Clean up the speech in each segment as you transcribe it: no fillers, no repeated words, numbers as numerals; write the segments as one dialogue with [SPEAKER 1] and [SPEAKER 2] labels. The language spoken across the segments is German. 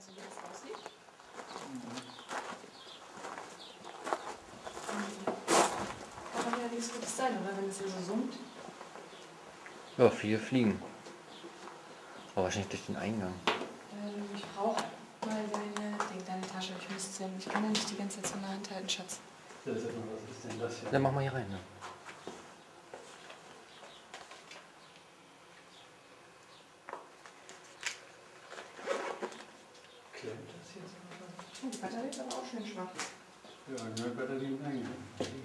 [SPEAKER 1] Weißt du, wie das aussieht? Kann doch ja nichts Gutes sein, oder? Wenn es hier so summt.
[SPEAKER 2] Ja, viele fliegen. Aber wahrscheinlich durch den Eingang.
[SPEAKER 1] Ich brauche mal deine Tasche. Ich muss sehen. Ich kann ja nicht die ganze Zeit so in der Hand halten, Schatz.
[SPEAKER 3] Was ist denn das hier?
[SPEAKER 2] Dann mach mal hier rein. Ne?
[SPEAKER 3] Klemmt das jetzt oder was?
[SPEAKER 1] Oh, die Batterie ist aber auch schön schwach.
[SPEAKER 3] Ja, eine Batterie im Eingang.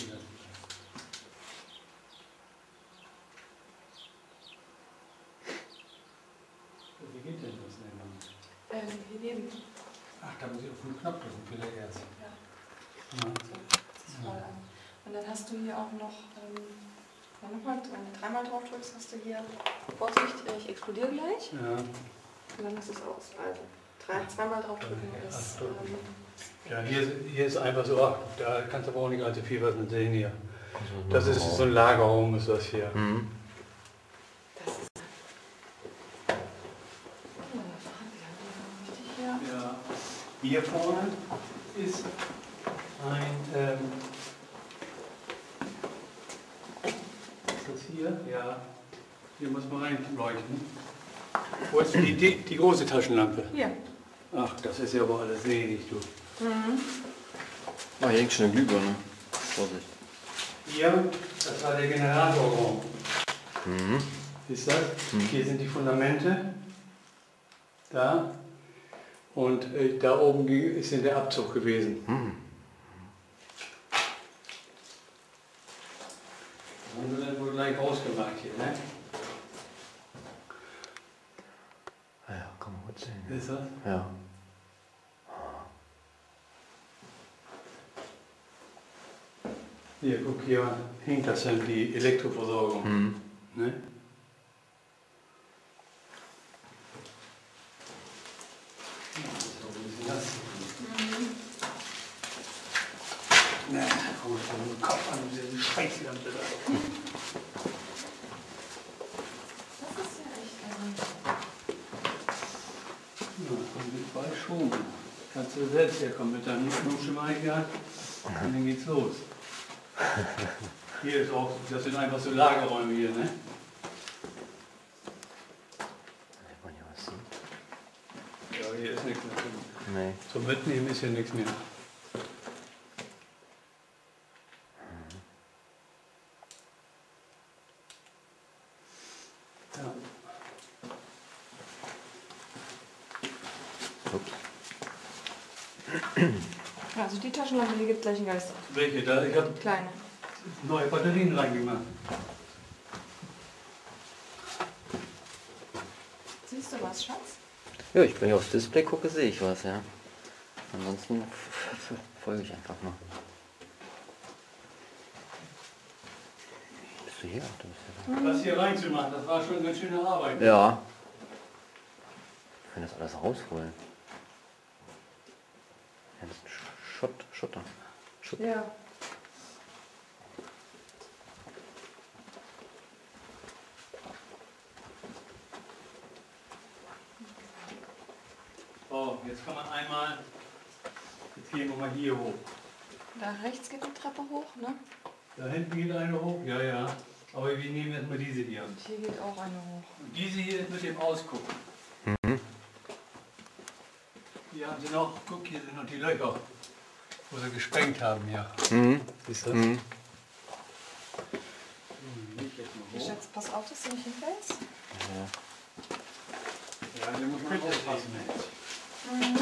[SPEAKER 3] Wie geht denn das denn?
[SPEAKER 1] Hier neben.
[SPEAKER 3] Ach, da muss ich auf den Knopf drücken, vielleicht erst.
[SPEAKER 1] Ja.
[SPEAKER 3] Ja.
[SPEAKER 1] Das ist voll an. Und dann hast du hier auch noch, wenn du dreimal drauf drückst, hast du hier, Vorsicht, ich explodiere gleich.
[SPEAKER 3] Ja.
[SPEAKER 1] Und dann ist es aus. Also zweimal drauf drücken ist.
[SPEAKER 3] Ja, hier ist einfach so, ach, da kannst du aber auch nicht allzu viel was mit sehen hier. Das ist so ein Lagerraum, ist das hier.
[SPEAKER 2] Mhm.
[SPEAKER 1] Das ist.
[SPEAKER 3] Ja, hier vorne ist ein, ist das hier? Ja, hier muss man reinleuchten. Wo ist die große Taschenlampe?
[SPEAKER 1] Hier.
[SPEAKER 3] Ach, das ist ja aber alles wenig, du.
[SPEAKER 1] Mhm.
[SPEAKER 2] Ah, hier hängt schon eine Glühbirne. Vorsicht.
[SPEAKER 3] Hier, das war der Generatorraum.
[SPEAKER 2] Mhm.
[SPEAKER 3] Siehst du das? Hier sind die Fundamente. Da. Und da oben ist in der Abzug gewesen.
[SPEAKER 2] Mhm.
[SPEAKER 3] Das haben wir dann wohl gleich rausgemacht hier, ne?
[SPEAKER 2] Ah ja, kann man gut sehen.
[SPEAKER 3] Ist das?
[SPEAKER 2] Ja.
[SPEAKER 3] Hier, guck, hier hängt das dann die Elektroversorgung.
[SPEAKER 2] Mhm.
[SPEAKER 3] Ne? Ja, so ein bisschen das. Na, komm ich von dem Kopf an, diese Scheißlampe da.
[SPEAKER 1] Das ist ja echt.
[SPEAKER 3] Ja, komm, mit bei schon. Kannst du selbst herkommen mit deinem Nuschemeiger und dann geht's los. Hier ist auch, das sind einfach so Lagerräume hier, ne?
[SPEAKER 2] Wenn man hier was sieht.
[SPEAKER 3] Ja, hier ist nichts mehr drin.
[SPEAKER 2] Nee.
[SPEAKER 3] Zum Mitnehmen ist hier nichts mehr. Ja.
[SPEAKER 2] Ups.
[SPEAKER 1] Also die Taschenlampe, die gibt gleich einen Geist.
[SPEAKER 3] Welche da? Ich habe
[SPEAKER 1] Kleine.
[SPEAKER 3] neue Batterien reingemacht.
[SPEAKER 1] Siehst du was, Schatz?
[SPEAKER 2] Ja, ich bin hier aufs Display gucke, sehe ich was, ja. Ansonsten folge ich einfach mal. Bist du hier? Ach, du bist ja
[SPEAKER 3] Das hier reinzumachen, das war schon eine ganz schöne Arbeit.
[SPEAKER 2] da. Ja. Ich kann das alles rausholen. Ja, das ist Schotter. Schutt.
[SPEAKER 1] Ja.
[SPEAKER 3] So, jetzt kann man einmal, jetzt gehen wir mal hier hoch.
[SPEAKER 1] Da rechts geht die Treppe hoch, ne?
[SPEAKER 3] Da hinten geht eine hoch, ja, ja. Aber wir nehmen jetzt mal diese hier.
[SPEAKER 1] Und hier geht auch eine hoch.
[SPEAKER 3] Und diese hier ist mit dem Ausguck.
[SPEAKER 2] Mhm.
[SPEAKER 3] Hier haben sie noch, guck, hier sind noch die Löcher, wo sie gesprengt haben hier.
[SPEAKER 2] Mhm.
[SPEAKER 3] Siehst du?
[SPEAKER 2] Mhm.
[SPEAKER 3] Nicht jetzt mal hoch.
[SPEAKER 1] Schatz, pass auf, dass du nicht hinfällst.
[SPEAKER 2] Ja.
[SPEAKER 3] Ja, hier muss man aufpassen.
[SPEAKER 1] Mhm.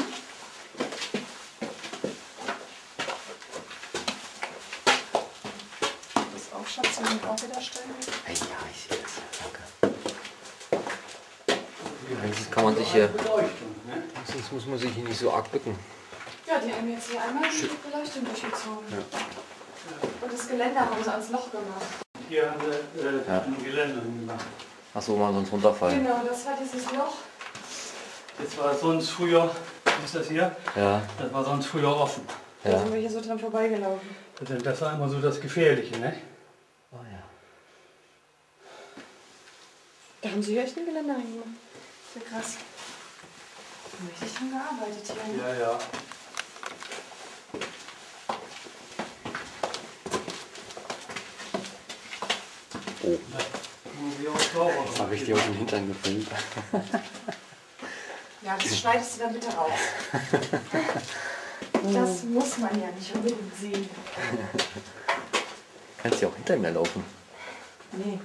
[SPEAKER 1] Das auch, Schatz, wenn du auch wieder stellen willst.
[SPEAKER 2] Ja, ich sehe das. Danke. Wenigstens kann man sich hier.
[SPEAKER 3] Beleuchtung, ne?
[SPEAKER 2] Sonst muss man sich hier nicht so arg bücken.
[SPEAKER 1] Ja, die haben jetzt hier einmal die Beleuchtung durchgezogen. Und das Geländer haben sie ans Loch gemacht.
[SPEAKER 3] Hier haben sie ein Geländer gemacht.
[SPEAKER 2] Achso, mal sonst runterfallen.
[SPEAKER 1] Genau, das war dieses Loch.
[SPEAKER 3] Das war sonst früher, was ist das hier?
[SPEAKER 2] Ja.
[SPEAKER 3] Das war sonst früher offen.
[SPEAKER 1] Da
[SPEAKER 2] Ja.
[SPEAKER 1] sind wir hier so dran vorbeigelaufen.
[SPEAKER 3] Das war immer so das Gefährliche, ne?
[SPEAKER 2] Oh ja.
[SPEAKER 1] Da haben sie hier echt ein Geländer hingemacht. Sehr krass. Richtig dran gearbeitet hier.
[SPEAKER 3] Ja, ja.
[SPEAKER 2] Oh,
[SPEAKER 3] Muss ich auch sauber
[SPEAKER 2] jetzt habe ich dir aus dem Hintern gefilmt.
[SPEAKER 1] Ja, das schneidest du dann bitte raus. Das muss man ja nicht unbedingt sehen.
[SPEAKER 2] Kannst ja auch hinter mir laufen.
[SPEAKER 1] Nee.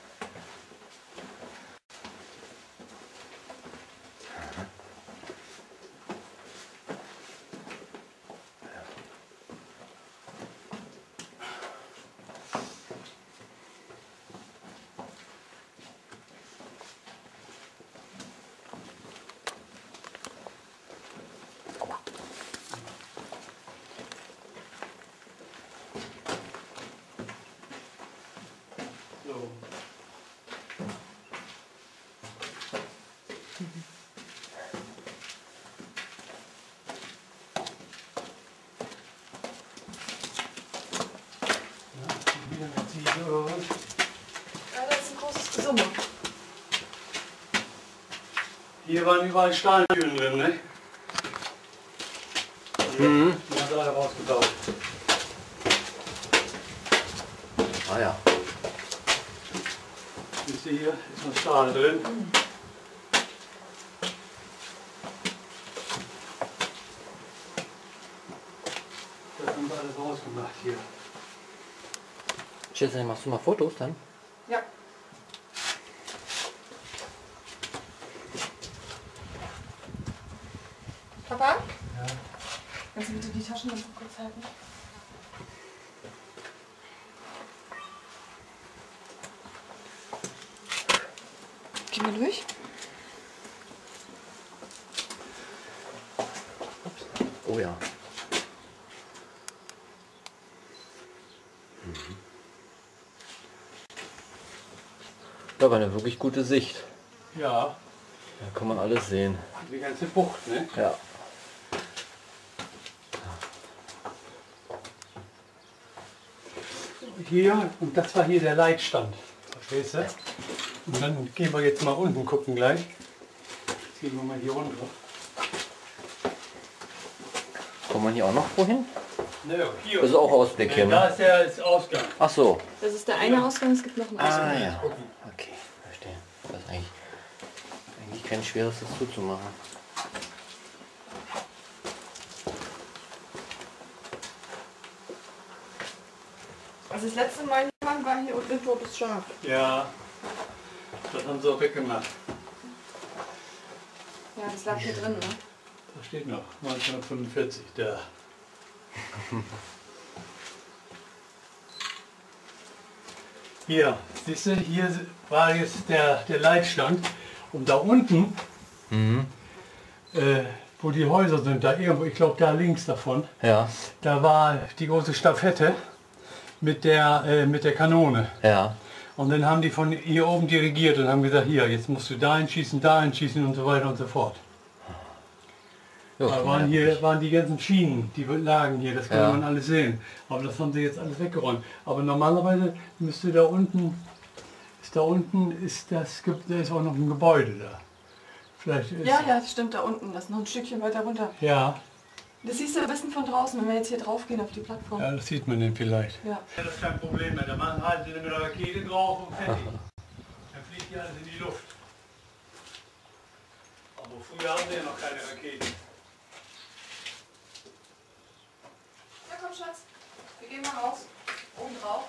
[SPEAKER 3] so. Ja, wieder mit Ziege oder was?
[SPEAKER 1] Ja, das ist ein großes Gesumme.
[SPEAKER 3] Hier waren überall Stahltüren drin, ne?
[SPEAKER 2] Mhm.
[SPEAKER 3] Die haben sie alle rausgetauscht.
[SPEAKER 2] Ah ja.
[SPEAKER 3] Siehst du, hier ist noch Stahl drin. Das haben wir alles rausgemacht hier.
[SPEAKER 2] Jesse, machst du mal Fotos dann?
[SPEAKER 1] Ja. Papa?
[SPEAKER 3] Ja.
[SPEAKER 1] Kannst du bitte die Taschenlampe kurz halten? Geh mal durch.
[SPEAKER 2] Oh ja. Da war eine wirklich gute Sicht.
[SPEAKER 3] Ja,
[SPEAKER 2] Da kann man alles sehen.
[SPEAKER 3] die ganze Bucht, ne?
[SPEAKER 2] Ja.
[SPEAKER 3] Hier, und das war hier der Leitstand. Verstehst du? Und dann gehen wir jetzt mal unten gucken gleich. Jetzt gehen wir mal hier runter.
[SPEAKER 2] Kommt man hier auch noch wohin?
[SPEAKER 3] Ne, hier.
[SPEAKER 2] Das ist auch Ausblick hier,
[SPEAKER 3] Da
[SPEAKER 2] ne?
[SPEAKER 3] ist der Ausgang.
[SPEAKER 2] Ach so.
[SPEAKER 1] Das ist der eine Ausgang, es gibt noch einen Ausgang.
[SPEAKER 2] Ah ja. Okay, verstehe. Das ist eigentlich kein schweres, das zuzumachen.
[SPEAKER 1] Also das letzte Mal war hier unten ein totes Schaf.
[SPEAKER 3] Ja, das haben sie auch weggemacht.
[SPEAKER 1] Ja, das lag hier drin, ne?
[SPEAKER 3] Da steht noch 1945 da. Hier, siehst du, hier war jetzt der Leitstand und da unten, wo die Häuser sind, da irgendwo, ich glaube da links davon,
[SPEAKER 2] Ja,
[SPEAKER 3] da war die große Stafette mit der Kanone.
[SPEAKER 2] ja.
[SPEAKER 3] Und dann haben die von hier oben dirigiert und haben gesagt, hier, jetzt musst du da einschießen und so weiter und so fort.
[SPEAKER 2] Jo,
[SPEAKER 3] Da
[SPEAKER 2] ja.
[SPEAKER 3] waren die ganzen Schienen, die lagen hier, das kann
[SPEAKER 2] Ja.
[SPEAKER 3] man alles sehen. Aber das haben sie jetzt alles weggeräumt. Aber normalerweise müsste da unten da ist auch noch ein Gebäude da. Vielleicht ist,
[SPEAKER 1] Ja, ja, das stimmt, da unten. Das ist noch ein Stückchen weiter runter.
[SPEAKER 3] ja,
[SPEAKER 1] Das siehst du am besten von draußen, wenn wir jetzt hier drauf gehen auf die Plattform.
[SPEAKER 3] ja, das sieht man dann vielleicht.
[SPEAKER 1] Ja.
[SPEAKER 3] Das ist kein Problem mehr. Da halten sie mit der Rakete drauf und fertig. Dann fliegt die alles in die Luft. Aber früher hatten sie ja noch keine Raketen.
[SPEAKER 1] Ja, komm, Schatz. Wir gehen mal raus. Oben drauf.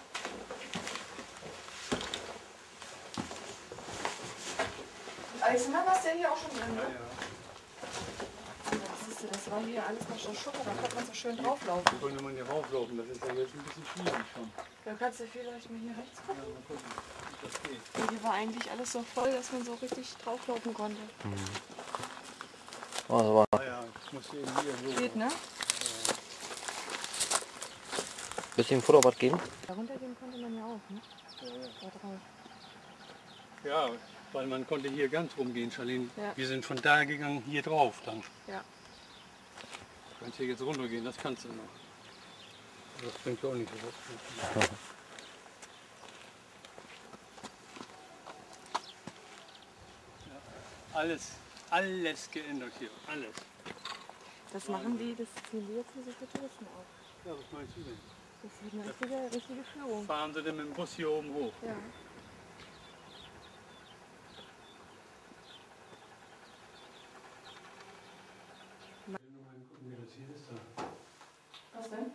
[SPEAKER 1] Und Alexander, warst du ja hier auch schon drin, ne? Das siehst du, das war hier alles noch schon Schutter, da konnte man so schön drauflaufen.
[SPEAKER 3] Da konnte man hier rauflaufen, das ist ja jetzt ein bisschen schwierig schon.
[SPEAKER 1] Da kannst du vielleicht mal hier rechts
[SPEAKER 3] Ja,
[SPEAKER 1] gucken.
[SPEAKER 3] mal gucken, wie das geht.
[SPEAKER 1] Und hier war eigentlich alles so voll, dass man so richtig drauflaufen konnte.
[SPEAKER 2] Also war
[SPEAKER 3] Ah ja, ich muss eben hier so.
[SPEAKER 1] Geht, ne?
[SPEAKER 2] ein bisschen Futterbad geben.
[SPEAKER 1] Da runtergehen konnte man ja auch, ne? Da drauf.
[SPEAKER 3] Ja, weil man konnte hier ganz rumgehen, Charlene.
[SPEAKER 1] Ja.
[SPEAKER 3] Wir sind von da gegangen, hier drauf dann.
[SPEAKER 1] Ja.
[SPEAKER 3] Du kannst hier jetzt runtergehen, das kannst du noch. Das bringt ja auch nicht so was. Ja, alles geändert hier, alles.
[SPEAKER 1] Das machen die, das ziehen die jetzt für sich für Touristen auf.
[SPEAKER 3] Ja, was meinst du denn?
[SPEAKER 1] Das ist eine richtige Führung.
[SPEAKER 3] Fahren sie denn mit dem Bus hier oben hoch?
[SPEAKER 1] Ja.
[SPEAKER 3] Gucken, wie das hier ist. Da.
[SPEAKER 1] Was denn?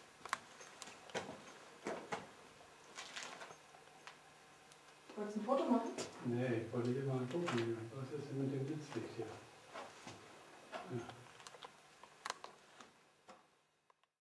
[SPEAKER 1] Wolltest du ein Foto machen?
[SPEAKER 3] Nee, ich wollte hier mal gucken. Was ist denn mit dem Blitzlicht hier? Ja.